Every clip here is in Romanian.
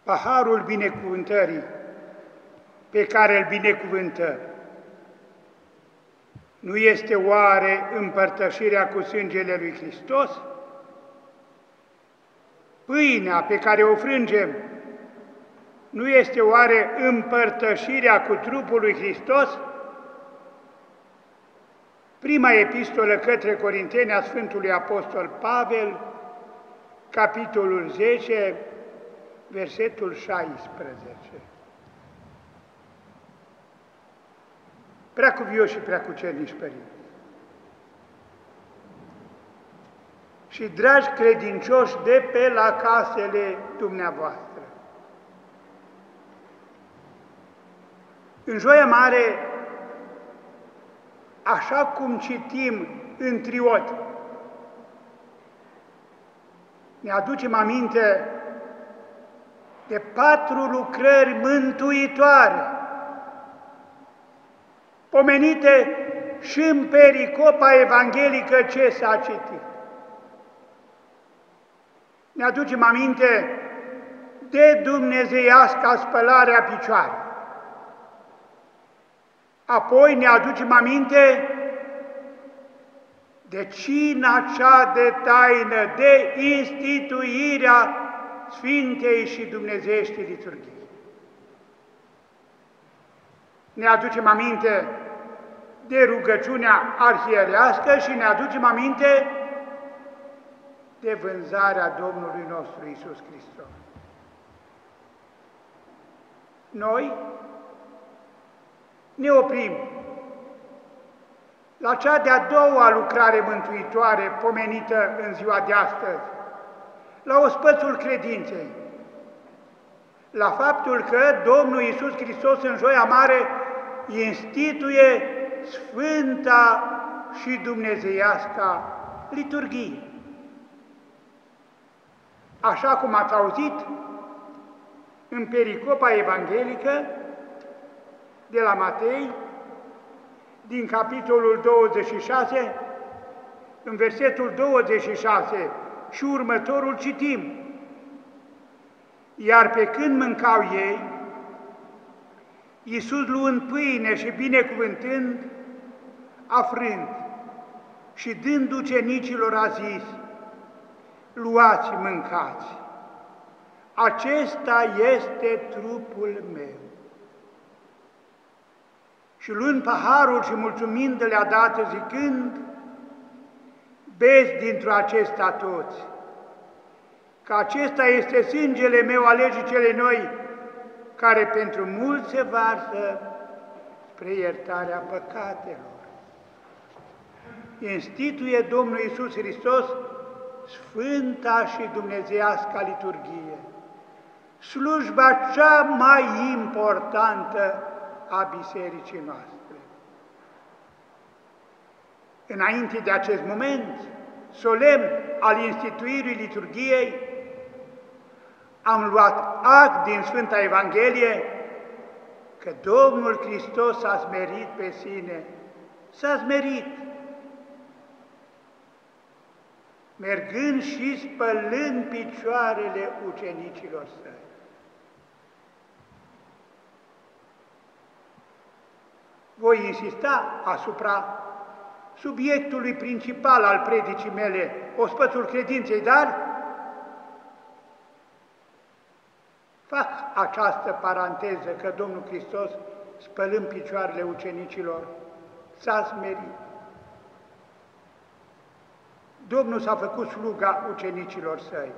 paharul binecuvântării pe care îl binecuvântăm, nu este oare împărtășirea cu sângele lui Hristos? Pâinea pe care o frângem nu este oare împărtășirea cu trupul lui Hristos? Prima epistolă către Corinteni a Sfântului Apostol Pavel, capitolul 10, versetul 16. Preacuvioși și preacucernici părinți și dragi credincioși de pe la casele dumneavoastră, în Joia Mare, așa cum citim în Triod, ne aducem aminte de 4 lucrări mântuitoare, pomenite și în pericopa evanghelică ce s-a citit. Ne aducem aminte de dumnezeiasca spălare a picioarelor. Apoi ne aducem aminte de cina cea de taină, de instituirea Sfintei și Dumnezeiești liturghii. Ne aducem aminte de rugăciunea arhierească și ne aducem aminte de vânzarea Domnului nostru Iisus Hristos. Noi ne oprim la cea de-a doua lucrare mântuitoare pomenită în ziua de astăzi, la ospățul credinței, la faptul că Domnul Iisus Hristos în Joia Mare instituie Sfânta și Dumnezeiasca liturghie. Așa cum ați auzit în pericopa evanghelică de la Matei, din capitolul 26, în versetul 26 și următorul citim: iar pe când mâncau ei, Iisus luând pâine și binecuvântând, a frânt și dând ucenicilor a zis: luați, mâncați, acesta este trupul meu. Și luând paharul și mulțumind le-a dat, zicând: beți dintr-o acesta toți, că acesta este sângele meu al legii cele noi, care pentru mulți se varsă spre iertarea păcatelor. Instituie Domnul Iisus Hristos Sfânta și Dumnezeiasca liturghie, slujba cea mai importantă a bisericii noastre. Înainte de acest moment solemn al instituirii liturghiei, am luat act din Sfânta Evanghelie că Domnul Hristos s-a smerit pe sine, s-a smerit, mergând și spălând picioarele ucenicilor săi. Voi insista asupra subiectului principal al predicii mele, ospățul credinței, dar fac această paranteză că Domnul Hristos, spălând picioarele ucenicilor, s-a smerit. Domnul s-a făcut sluga ucenicilor săi.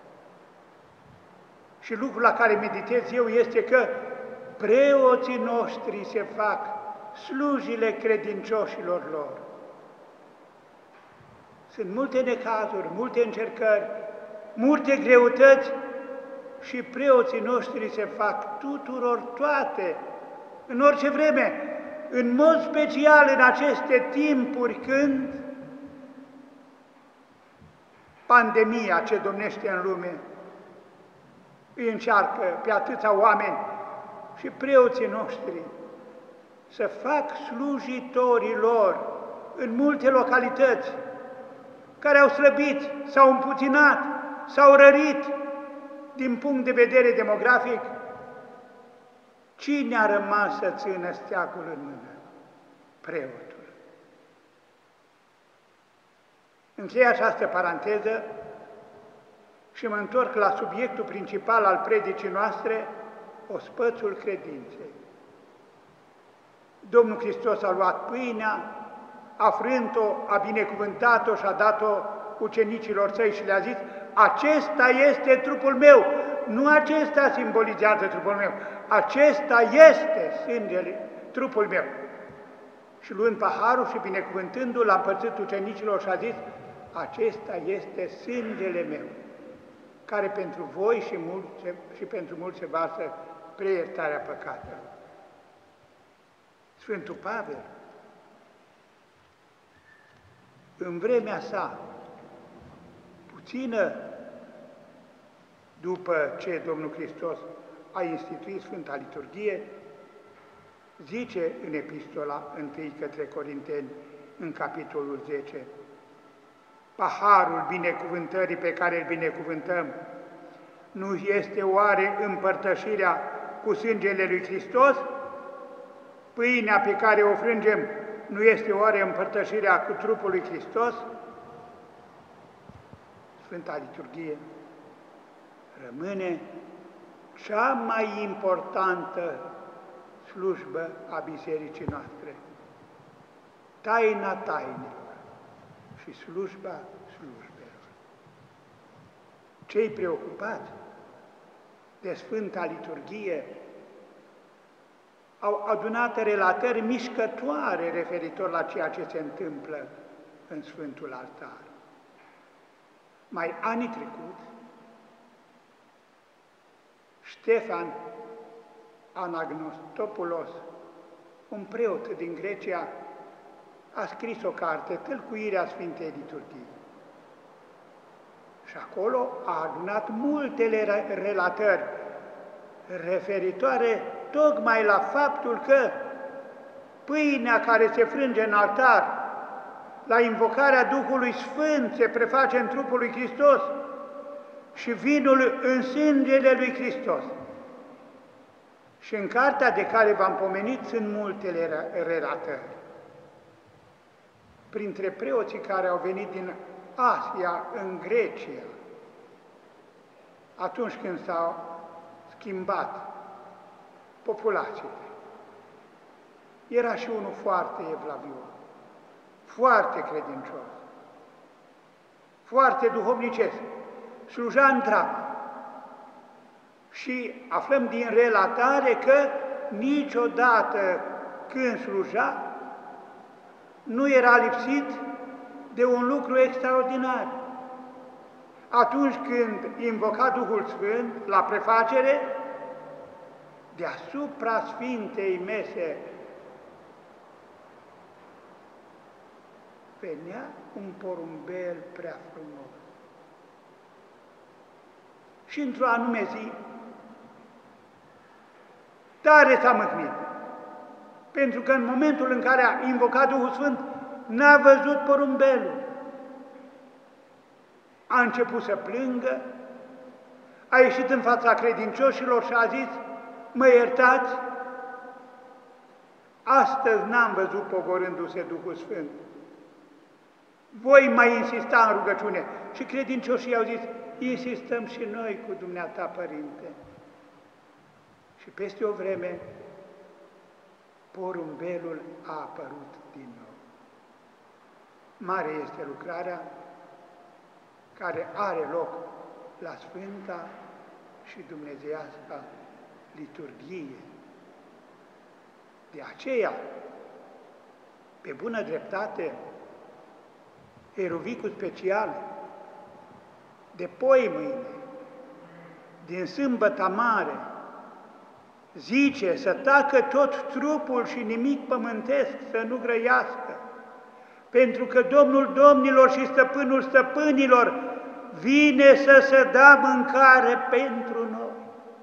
Și lucrul la care meditez eu este că preoții noștri se fac slujile credincioșilor lor. Sunt multe necazuri, multe încercări, multe greutăți și preoții noștri se fac tuturor toate, în orice vreme, în mod special în aceste timpuri când pandemia ce domnește în lume îi încearcă pe atâția oameni și preoții noștri să fac slujitorii lor în multe localități care au slăbit, s-au împuținat, s-au rărit din punct de vedere demografic, cine a rămas să țină steagul în mână? Preotul. Închei această paranteză și mă întorc la subiectul principal al predicii noastre, ospățul credinței. Domnul Hristos a luat pâinea, a frânt-o, a binecuvântat-o și a dat-o ucenicilor săi și le-a zis: acesta este trupul meu, nu acesta simbolizează trupul meu, acesta este sângele, trupul meu. Și luând paharul și binecuvântându-l, l-a împărțit ucenicilor și a zis: acesta este sângele meu, care pentru voi și pentru mulți se varsă spre iertarea păcatelor. Sfântul Pavel, în vremea sa, puțină după ce Domnul Hristos a instituit Sfânta Liturghie, zice în epistola 1 către Corinteni, în capitolul 10, paharul binecuvântării pe care îl binecuvântăm nu este oare împărtășirea cu sângele lui Hristos? Pâinea pe care o frângem nu este oare împărtășirea cu trupul lui Hristos? Sfânta Liturghie rămâne cea mai importantă slujbă a bisericii noastre, taina tainelor și slujba slujbelor. Cei preocupați de Sfânta Liturghie au adunat relatări mișcătoare referitor la ceea ce se întâmplă în Sfântul Altar. Mai anii trecuți, Ștefan Anagnostopoulos, un preot din Grecia, a scris o carte, Tălcuirea Sfintei Liturghii. Și acolo a adunat multele relatări referitoare tocmai la faptul că pâinea care se frânge în altar, la invocarea Duhului Sfânt, se preface în trupul lui Hristos și vinul în sângele lui Hristos. Și în cartea de care v-am pomenit sunt multele relatări. Printre preoții care au venit din Asia în Grecia, atunci când s-au schimbat populațiile, era și unul foarte evlavios, foarte credincios, foarte duhovnicesc, sluja în travă. Și aflăm din relatare că niciodată când sluja nu era lipsit de un lucru extraordinar. Atunci când invoca Duhul Sfânt la prefacere, deasupra Sfintei Mese venea un porumbel prea frumos. Și într-o anume zi, tare s-a mâhnit, pentru că în momentul în care a invocat Duhul Sfânt, n-a văzut porumbelul. A început să plângă, a ieșit în fața credincioșilor și a zis: mă iertați, astăzi n-am văzut pogorându-se Duhul Sfânt. Voi mai insista în rugăciune. Și credincioșii au zis: insistăm și noi cu dumneata, Părinte. Și peste o vreme, porumbelul a apărut din nou. Mare este lucrarea care are loc la Sfânta și Dumnezeiasca Liturghie. De aceea, pe bună dreptate, Erovicul special de poi mâine, din sâmbăta mare, zice să tacă tot trupul și nimic pământesc să nu grăiască, pentru că Domnul domnilor și Stăpânul stăpânilor vine să se dea mâncare pentru noi.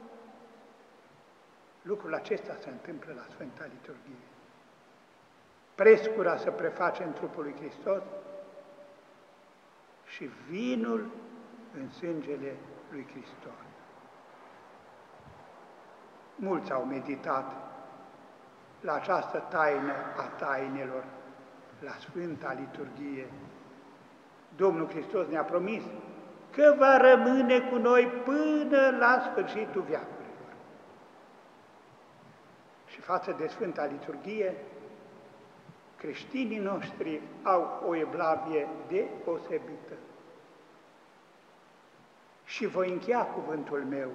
Lucrul acesta se întâmplă la Sfânta Liturghie. Prescura se preface în trupul lui Hristos și vinul în sângele lui Hristos. Mulți au meditat la această taină a tainelor, la Sfânta Liturghie. Domnul Hristos ne-a promis că va rămâne cu noi până la sfârșitul veacurilor. Și față de Sfânta Liturghie, creștinii noștri au o evlavie deosebită. Și voi încheia cuvântul meu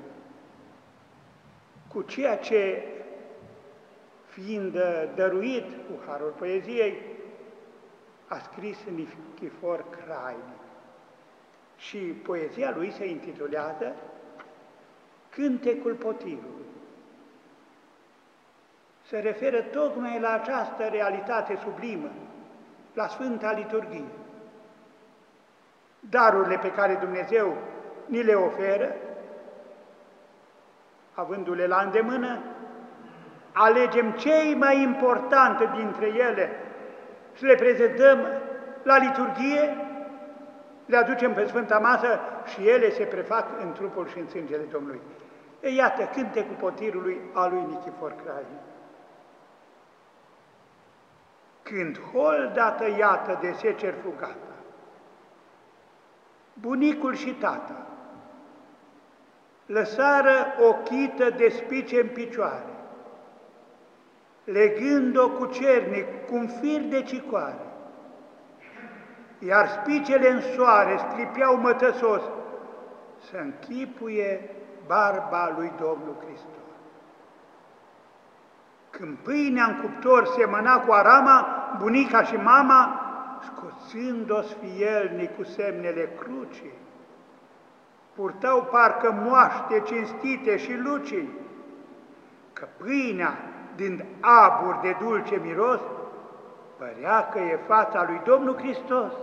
cu ceea ce, fiind dăruit cu harul poeziei, a scris Nichifor Crainic. Și poezia lui se intitulează Cântecul Potirului. Se referă tocmai la această realitate sublimă, la Sfânta Liturghie. Darurile pe care Dumnezeu ni le oferă, avându-le la îndemână, alegem cei mai importante dintre ele și le prezentăm la liturghie, le aducem pe Sfânta Masă și ele se prefac în trupul și în sângele Domnului. E, iată, Cântecul Potirului a lui Nichifor Crainic. Când holda tăiată de secer fugata, bunicul și tata lăsară o chită de spice în picioare, legând-o cu cernic, cu un fir de cicoare, iar spicele în soare sclipeau mătăsos să închipuie barba lui Domnul Hristos. Când pâinea în cuptor semăna cu arama, bunica și mama, scoțând-o sfielnic cu semnele crucii, purtau parcă moaște cinstite și lucii, că pâinea, din abur de dulce miros, părea că e fața lui Domnul Hristos.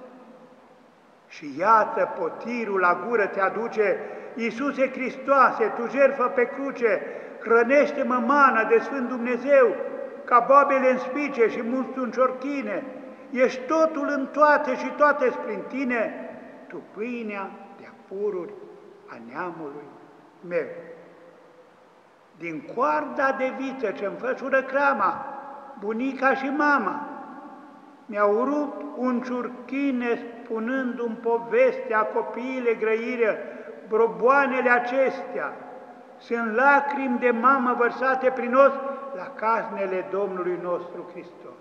Și iată, potirul la gură te aduce, Iisuse Hristoase, tu jertfă pe cruce, hrănește-mă mană de Sfânt Dumnezeu, ca boabele în spice și mustul în ciorchine, ești totul în toate și toate prin tine, tu pâinea de-a pururi a neamului meu. Din coarda de viță ce-mi fășură crama, bunica și mama, mi-au rupt un ciurchine spunându-mi povestea copiile grăire, broboanele acestea, sunt lacrimi de mamă vărsate prin os la caznele Domnului nostru Hristos.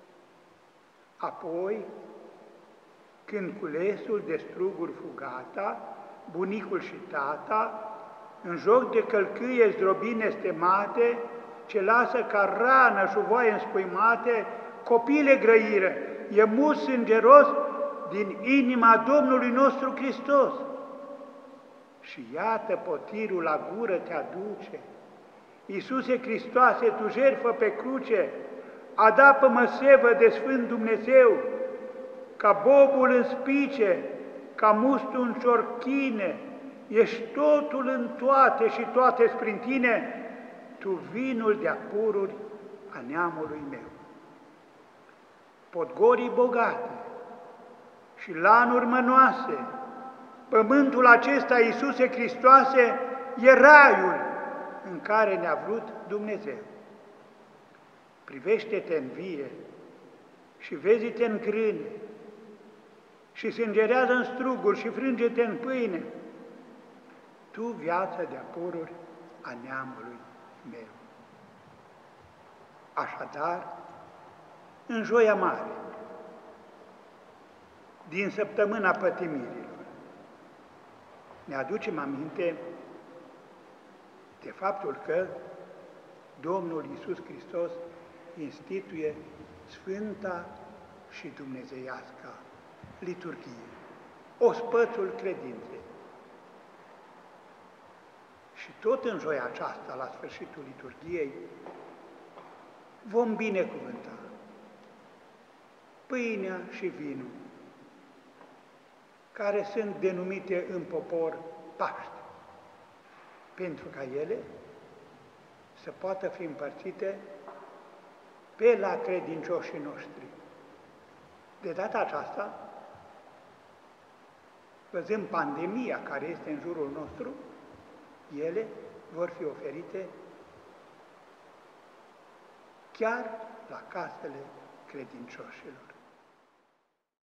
Apoi, când culesul de struguri fugata, bunicul și tata, în joc de călcâie zdrobine stemate, ce lasă ca rană șuvoaie înspăimate, copile grăire, e mus sângeros din inima Domnului nostru Hristos. Și iată, potirul la gură te aduce, Iisuse Hristoase, tu jertfă pe cruce, adapă-mă sevă de Sfânt Dumnezeu, ca bobul în spice, ca mustul în ciorchine, ești totul în toate și toate prin tine, tu vinul de-a pururi a neamului meu. Podgorii bogate și lanuri mănoase, pământul acesta, Iisuse Hristoase, e raiul în care ne-a vrut Dumnezeu. Privește-te în vie și vezi-te în grâne și sângerează în struguri și frânge-te în pâine, tu viață de-a pururi a neamului meu. Așadar, în Joia Mare, din săptămâna pătimirilor, ne aducem aminte de faptul că Domnul Iisus Hristos instituie Sfânta și Dumnezeiasca Liturghie, ospățul credinței. Și tot în joia aceasta, la sfârșitul liturghiei, vom binecuvânta pâinea și vinul, care sunt denumite în popor Paște, pentru ca ele să poată fi împărțite pe la credincioșii noștri. De data aceasta, văzând pandemia care este în jurul nostru, ele vor fi oferite chiar la casele credincioșilor.